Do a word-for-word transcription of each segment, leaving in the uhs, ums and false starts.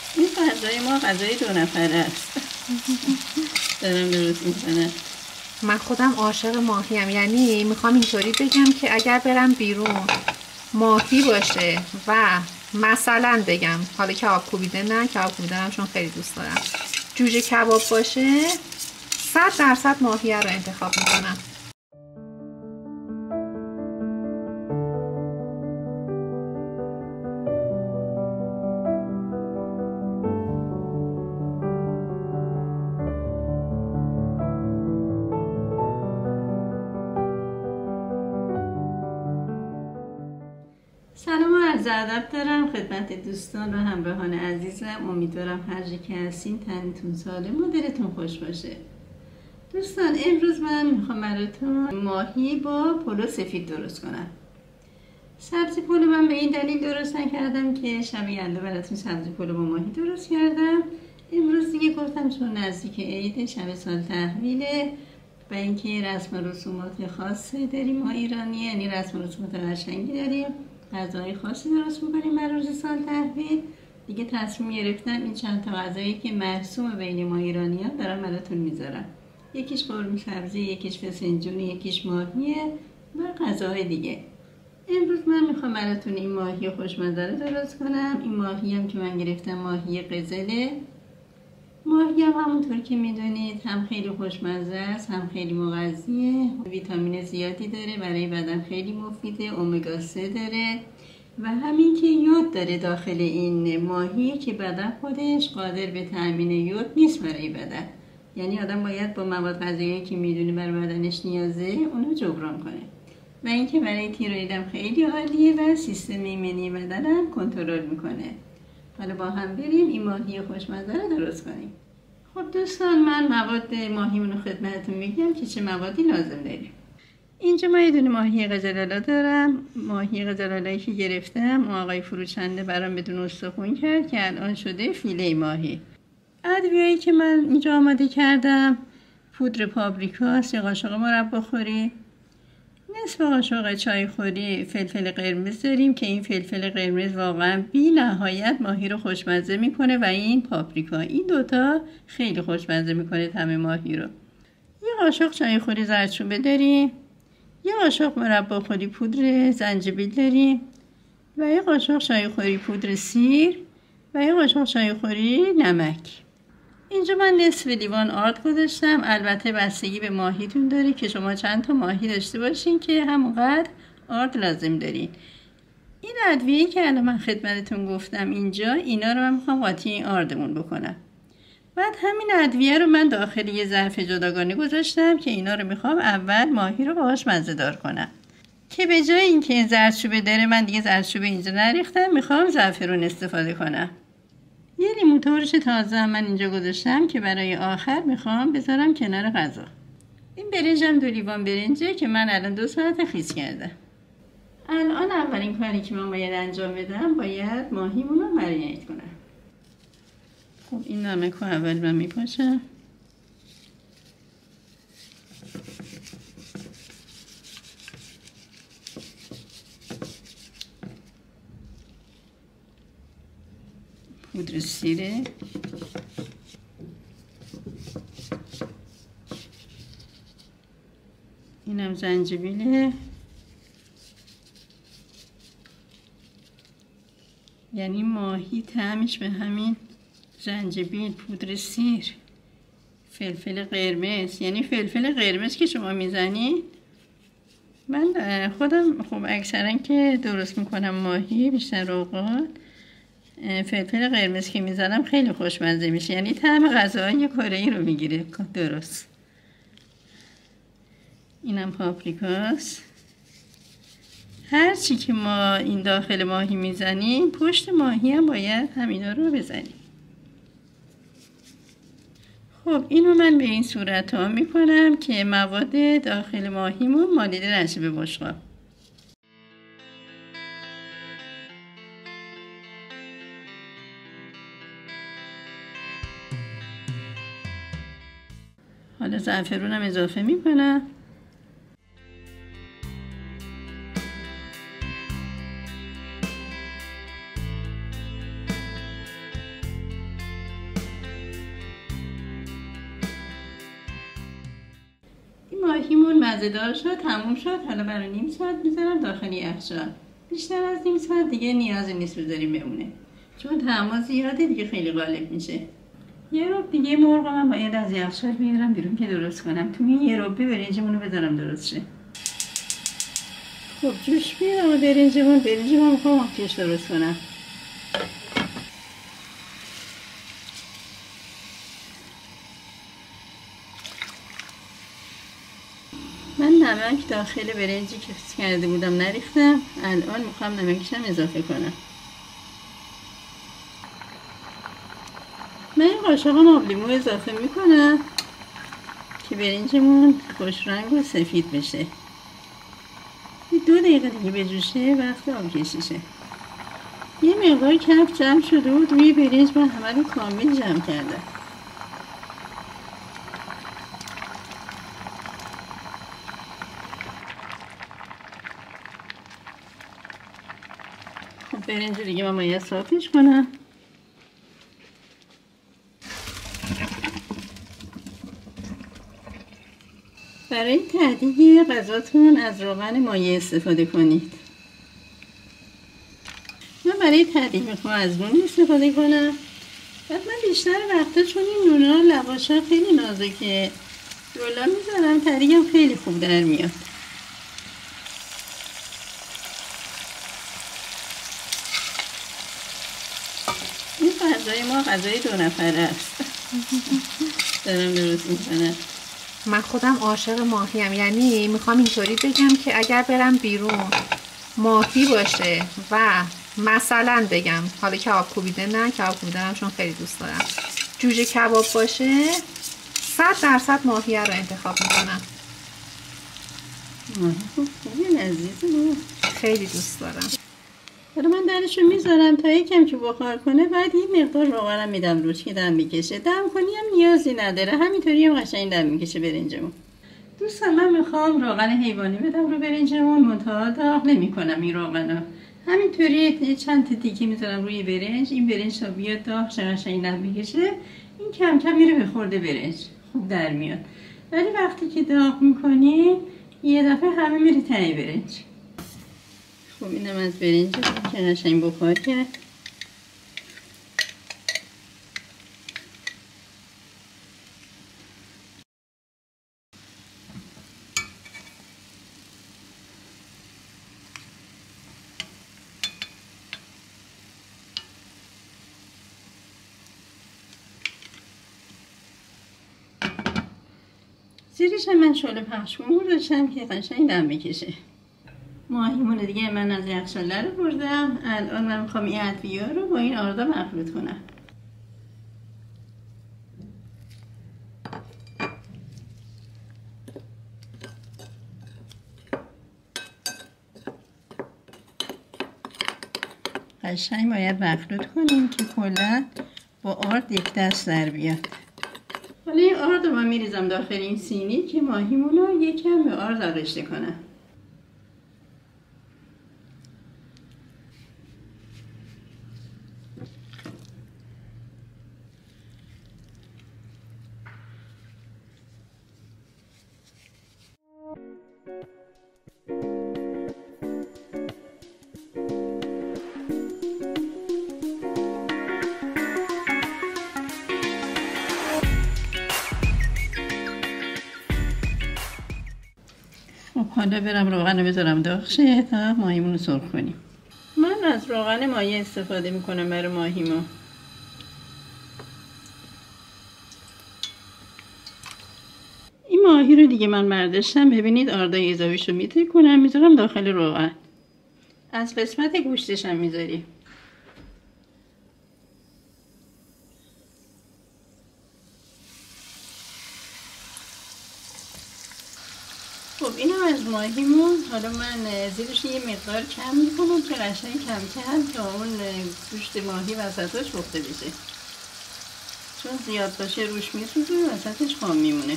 این غذای ما غذای دو نفره است. دارم درست میکنم. من خودم عاشق ماهیم، یعنی میخوام اینطوری بگم که اگر برم بیرون ماهی باشه و مثلا بگم حالا کباب کوبیده، نه کباب کوبیده هم چون خیلی دوست دارم، جوجه کباب باشه، صد درصد ماهی رو انتخاب میکنم. سلام و عرض ادب دارم خدمت دوستان و همراهان عزیزم. امیدوارم هر جا که هستین تنتون سالم و دلتون خوش باشه. دوستان امروز من میخوام براتون ماهی با پلو سفید درست کنم. سبزی پلو من به این دلیل درست نکردم که شب یلدا براتون سبزی پلو با ماهی درست کردم. امروز دیگه گفتم چون نزدیک عید شب سال تحویله و اینکه رسم و رسومات خاصی داریم ما ایرانی، یعنی رسم و رسومات قشنگی داریم، غذای خاصی درست میکنیم برای روز سال تحویل. دیگه تصمیم گرفتم این چند تا غذایی که مرسوم بین ما ایرانیان دارم براتون میذارم. یکیش قرمه سبزی، یکیش فسنجونی، یکیش ماهیه و غذاهای دیگه. امروز من میخوام براتون این ماهی خوشمزه رو درست کنم. این ماهی هم که من گرفتم ماهی قزله. ماهی هم همونطور که میدونید هم خیلی خوشمزه است، هم خیلی مغذیه، ویتامین زیادی داره، برای بدن خیلی مفیده، امگا سه داره و همین که یود داره داخل این ماهی که بدن خودش قادر به تامین یود نیست برای بدن، یعنی آدم باید با مواد غذایی که میدونه برای بدنش نیازه اونو جبران کنه. و اینکه برای تیرویدم خیلی عالیه و سیستم ایمنی بدنم کنترل میکنه. حالا با هم بریم این ماهی خوشمزه رو درست کنیم. خب دوستان من مواد ماهیمون رو خدمتتون میگم که چه موادی لازم داریم. اینجا من یه دونه ماهی قزلالا دارم. ماهی قزلالایی که گرفتم اون آقای فروشنده برام بدون استخون کرد که الان شده فیله ماهی. ادویه‌ای که من اینجا آماده کردم پودر پاپریکاست، یه قاشق مربا خوری، نصف قاشق چای خوری فلفل قرمز داریم که این فلفل قرمز واقعا بی نهایت ماهی رو خوشمزه میکنه و این پاپریکا، این دوتا خیلی خوشمزه میکنه طعم ماهی رو. یه قاشق چای خوری زردچوبه داریم، یه قاشق مربا خوری پودر زنجبیل داریم و یه قاشق چای خوری پودر سیر و یه قاشق چای خوری نمک. اینجا من نصف لیوان آرد گذاشتم. البته بستگی به ماهیتون داره که شما چند تا ماهی داشته باشین که همونقدر آرد لازم دارین. این ادویه‌ای که الان من خدمتتون گفتم اینجا، اینا رو من میخوام قاطی این آردمون بکنم. بعد همین ادویه رو من داخل یه ظرف جداگانه گذاشتم که اینا رو میخوام اول ماهی رو باهاش مزه دار کنم. که به جای اینکه زردچوبه داره من دیگه زردچوبه اینجا نریختم، میخوام زعفرون استفاده کنم. یه لیمو ترش تازه من اینجا گذاشتم که برای آخر میخوام بذارم کنار غذا. این برنجم دو لیوان برنجه که من الان دو ساعت خیس کردم. الان اولین کاری که من باید انجام بدم باید ماهیمون رو مرینیت کنم. خب این نمک رو اول من میپاشم. پودر سیره، اینم زنجبیله، یعنی ماهی طعمش به همین زنجبیل، پودر سیر، فلفل قرمز، یعنی فلفل قرمز که شما میزنید. من خودم خب اکثرا که درست میکنم ماهی بیشتر اوقات فلفل قرمز که میزنم خیلی خوشمزه میشه، یعنی طعم غذاهای کره‌ای رو میگیره درست. اینم پاپریکاست. هر چی که ما این داخل ماهی میزنیم پشت ماهی هم باید همینا رو بزنیم. خب اینو من به این صورت ها میکنم که مواد داخل ماهیمون مالیده نشه به بشقاب. حالا زعفرونم اضافه میکنم. ماهیمون مزه‌دار شد، تموم شد. حالا برای نیم ساعت میذارم داخل یخچال. بیشتر از نیم ساعت دیگه نیازی نیست بذاریم بمونه، چون طعم زیاده دیگه، خیلی غالب میشه. یه رب دیگه مرغ من باید از یخچال بیارم بیرون که درست کنم. تو این یه ربه برنجمون رو بذارم درست شه. خب جوش بیارم برنجمون. برنجمون میخوام آتیش درست کنم. من نمک داخل برنجی که فیس کرده بودم نریختم. الان میخوام نمکشم اضافه کنم. من این قاشق آب لیمو اضافه میکنم که برنجمون خوش رنگ و سفید بشه. دو دقیقه دیگه بجوشه وقت آب کشیشه. یه مقدار کف جمع شده و روی برنج من همه رو کامل جمع کردم. خب برنج دیگه من باید صافیش کنم. برای تهدیگ غذاتون از روغن مایع استفاده کنید. من برای تهدیگ میخوام از نون استفاده کنم. بعد من بیشتر وقتا چون این نونا لواشا خیلی نازکه رولا میذارم، تهدیگم خیلی خوب در میاد. این غذای ما غذای دو نفره است. دارم درست میکنم. من خودم عاشق ماهیم، یعنی میخوام اینطوری بگم که اگر برم بیرون ماهی باشه و مثلا بگم حالا کباب کوبیده نه، کباب کوبیده هم چون خیلی دوست دارم، جوجه کباب باشه، صد درصد ماهی رو انتخاب میکنم. ماهی خوب خیلی لذیذه، خیلی دوست دارم. حالا من درشو میذارم تا یکم که بخار کنه، بعد یه مقدار روغنم میدم روش که دم بکشه. دم کنی هم نیازی نداره، همینطوری هم قشنگ دم میکشه برنجمون. دوستان من میخوام روغن حیوانی بدم رو برنجمون، منتها داغ نمیکنم این روغنو، همینطوری چند تا تیکه میذارم روی برنج. این برنج تا بیاد داغ شه قشنگ دم بکشه، این کم کم میره به خورده برنج، خوب در میاد. ولی وقتی که داغ میکنی یه دفعه همه میره ته برنج. خب اینم از برنج که قشنگ بخار کرد. زیرش هم من شعله پخشمون داشتم که قشنگ دم بکشه. ماهیمون دیگه من از یخچال رو بردم. الان من میخوام این ادویه رو با این آردا مخلوط کنم. قشنگ باید مخلوط کنیم که کلا با آرد یک دست در بیاد. حالا این آرد رو من میریزم داخل این سینی که ماهیمون رو یکم به آرد آغشته کنم. خب حالا برم روغن رو بذارم داغ شه تا ماهیمون رو سرخ کنیم. من از روغن مایع استفاده میکنم برای ماهیمون. این ماهی رو دیگه من برداشتم. ببینید آردای اضافیش رو میتونم کنم میذارم داخل روغن. از قسمت گوشتش هم میذاریم. خب اینم از ماهیمون. حالا من زیرش یه مقدار کم میکنم که قشنگ کم کم تا اون گوشت ماهی وسطش پخته بشه، چون زیاد باشه روش میسوزه و وسطش خام میمونه.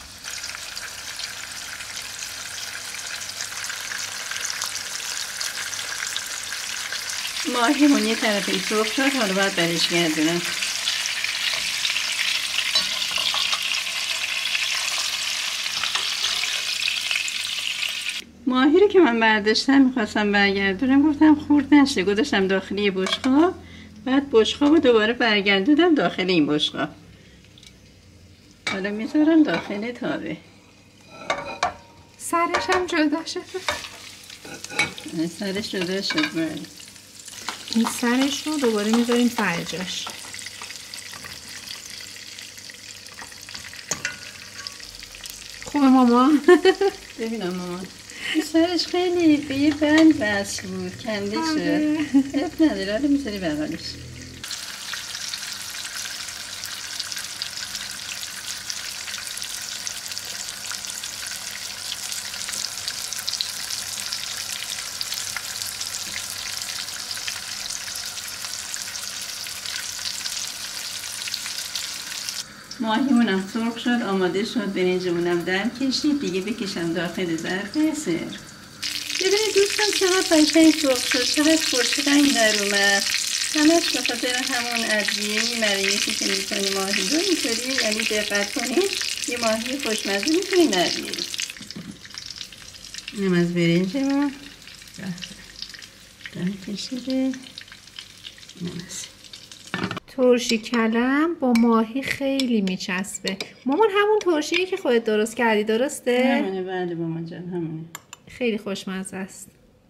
ماهیمون یه طرفی سرخ شد، حالا باید برش گردونم. ماهی رو که من برداشتم میخواستم برگردونم، گفتم خورد نشه، گذاشتم داخلی بشقاب. بعد بشقاب رو دوباره برگردوندم داخل این بشقاب. حالا میذارم داخل تاوه. سرش هم جدا شد. سرش جدا شد. بله. این سرش رو دوباره میذاریم سر جاش. خوبه مامان؟ ببینم مامان، سرش خیلی به یه بند بس بود، کنده شد. اب نداره، حالا میذاری بغلش. ماهیمونم سرخ شد، آماده شد. برنجمونم در کشید دیگه، بکشم داخل ظرف سرو. ببینید دوستان چقدر قشنگ سرخ شد، چقدر خوش رنگ در اومد. همش به خاطر همون ادویه مریضی که میکنی ماهی رو اینطوری، یعنی دقت کنید یه ماهی خوشمزه میتونید در بیارید. اینم از برنجمون در کشیده. اینم از ترشی کلم با ماهی خیلی میچسبه. مامان همون ترشیه که خودت درست کردی درسته؟ همونه. بله مامان جان همونه. خیلی خوشمزه است.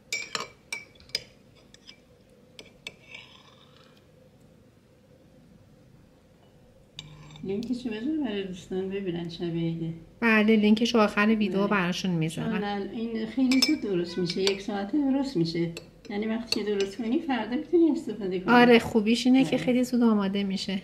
لینکشو بذار برای دوستان ببینن شب عیده. بله لینکشو آخر ویدیو براشون میذارم. این خیلی زود درست میشه، یک ساعته درست میشه. یعنی وقتی که درست کنی فردا میتونی استفاده کنی. آره خوبیش اینه که خیلی زود آماده میشه.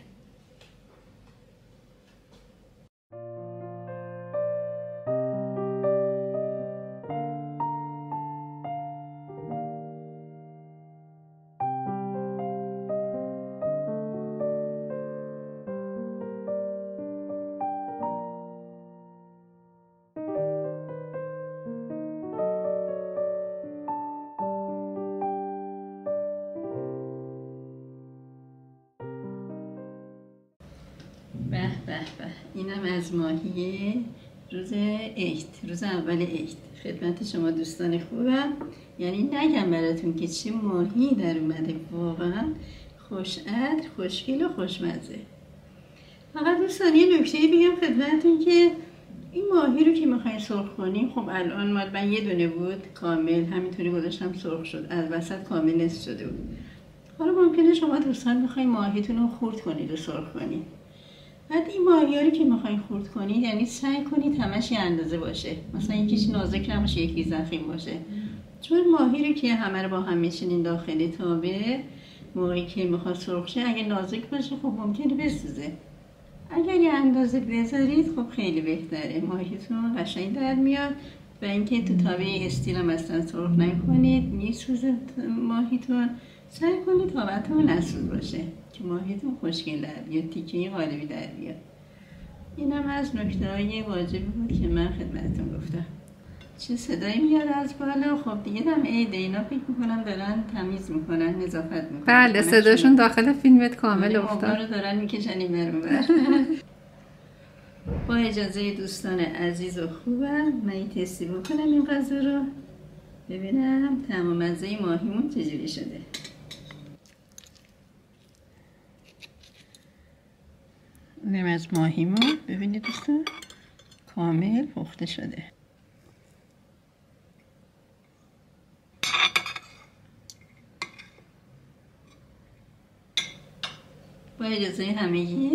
به به به، اینم از ماهی روز عید، روز اول عید. خدمت شما دوستان خوبم. یعنی نگم براتون که چه ماهی در اومده، واقعا خوشعطر، خوشگل و خوشمزه. فقط دوستان یه نکته بگم خدمتتون که این ماهی رو که میخواین سرخ کنیم، خب الان مال من یه دونه بود کامل، همینطوری گذاشتم سرخ شد، از وسط کامل نصف شده بود. حالا ممکنه شما دوستان بخواین ماهیتون رو خرد کنید و سرخ کنید. بعد این ماهی رو که میخواین خرد کنید، یعنی سعی کنید همش یه اندازه باشه، مثلا یکیش نازک نباشه یکی ضخیم باشه. چون ماهی رو که همه رو با هم میشینین داخل تاوه، موقعی که میخواد سرخ شه اگه نازک باشه خب ممکنه بسوزه. اگر یه اندازه بذارید خب خیلی بهتره، ماهیتون قشنگ در میاد. و اینکه تو تاوه استیل هم اصلا سرخ نکنید، میسوزه ماهیتون. سعی کنید تاوه‌تون نسوز باشه که ماهیتون خوشگل در بیاد، تیکه قالبی در بیاد. اینم از نکته‌های واجبی بود که من خدمتتون گفتم. چه صدایی میاد از بالا؟ خب دیگه دم عید، اینا فکر میکنم دارن تمیز میکنن، نظافت میکنن. بله صداشون داخل فیلمت کامل افتاد. رو دارن میکشن این ور اون ور. با اجازه دوستان عزیز و خوبم من این تستی بکنم این غذا رو، ببینم طعم و مزه ماهیمون چجوری شده. اینم از ماهیمون، ببینید دوستان کامل پخته شده. با اجازه همگی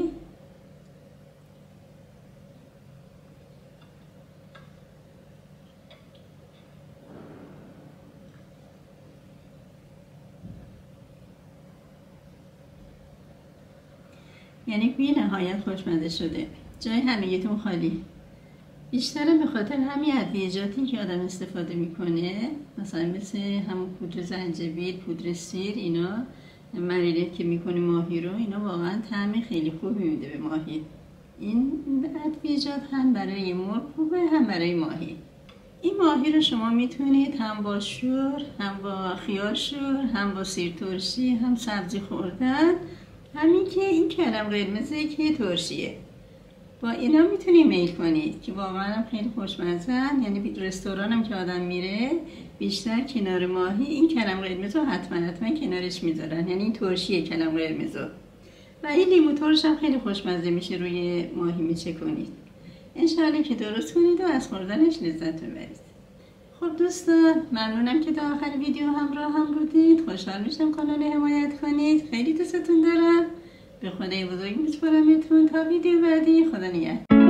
یعنی بی نهایت خوشمزه شده، جای همگیتون خالی. بیشترم به خاطر همین ادویجاتی که آدم استفاده میکنه، مثلا مثل همون پودر زنجبیل، پودر سیر، اینا مریلت که میکنه ماهی رو، اینا واقعا طعم خیلی خوبی میده به ماهی. این ادویجات هم برای مرغ خوبه هم برای ماهی. این ماهی رو شما میتونید هم با شور، هم با خیار شور، هم با سیر ترشی، هم سبزی خوردن. همین که این کلم قرمزه که ترشیه، با اینا میتونی میل کنید که واقعا هم خیلی خوشمزن. یعنی رستوران هم که آدم میره بیشتر کنار ماهی این کلم قرمز رو حتما حتما کنارش میذارن، یعنی این ترشی کلم قرمز رو. و این لیمو ترش هم خیلی خوشمزه میشه روی ماهی میچه کنید. انشاءالله که درست کنید و از خوردنش لذت ببرید. خب دوستان ممنونم که تا آخر ویدیو همراه هم بودید. خوشحال میشم کانال حمایت کنید. خیلی دوستتون دارم. به خدای بزرگ میسپارمتون تا ویدیو بعدی. خدا نگهدار.